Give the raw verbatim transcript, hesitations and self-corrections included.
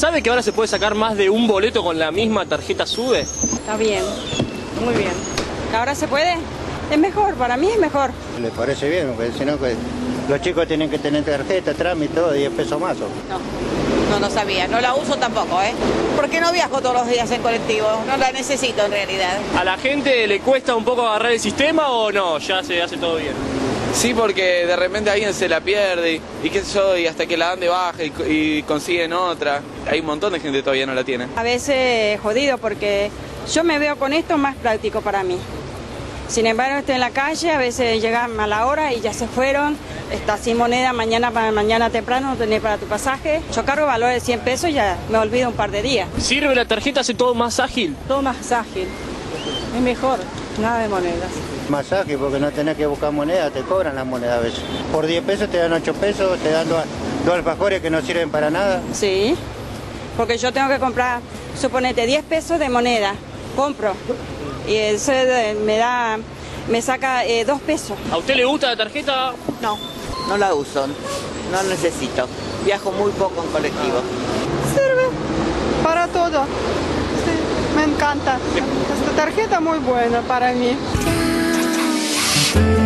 ¿Sabe que ahora se puede sacar más de un boleto con la misma tarjeta SUBE? Está bien, muy bien. ¿Ahora se puede? Es mejor, para mí es mejor. ¿Les parece bien? Porque si no, pues, los chicos tienen que tener tarjeta, trámite, todo, diez pesos más. ¿O? No, no, no sabía. No la uso tampoco, ¿eh? Porque no viajo todos los días en colectivo. No la necesito en realidad. ¿A la gente le cuesta un poco agarrar el sistema o no? Ya se hace todo bien. Sí, porque de repente alguien se la pierde y, y qué sé yo, y hasta que la dan de baja y, y consiguen otra. Hay un montón de gente que todavía no la tiene. A veces jodido porque yo me veo con esto más práctico para mí. Sin embargo, estoy en la calle, a veces llegan a la hora y ya se fueron. Está sin moneda, mañana para mañana temprano no tenés para tu pasaje. Yo cargo valor de cien pesos y ya me olvido un par de días. ¿Sirve la tarjeta? ¿Hace todo más ágil? Todo más ágil. Es mejor, nada de monedas. Más ágil porque no tenés que buscar moneda, te cobran las monedas a veces. Por diez pesos te dan ocho pesos, te dan dos, dos alfajores que no sirven para nada. Sí, porque yo tengo que comprar, suponete, diez pesos de moneda, compro. Y eso me da, me saca eh, dos pesos. ¿A usted le gusta la tarjeta? No, no la uso. No necesito. Viajo muy poco en colectivo. Sirve para todo. Sí, me encanta. Esta tarjeta muy buena para mí.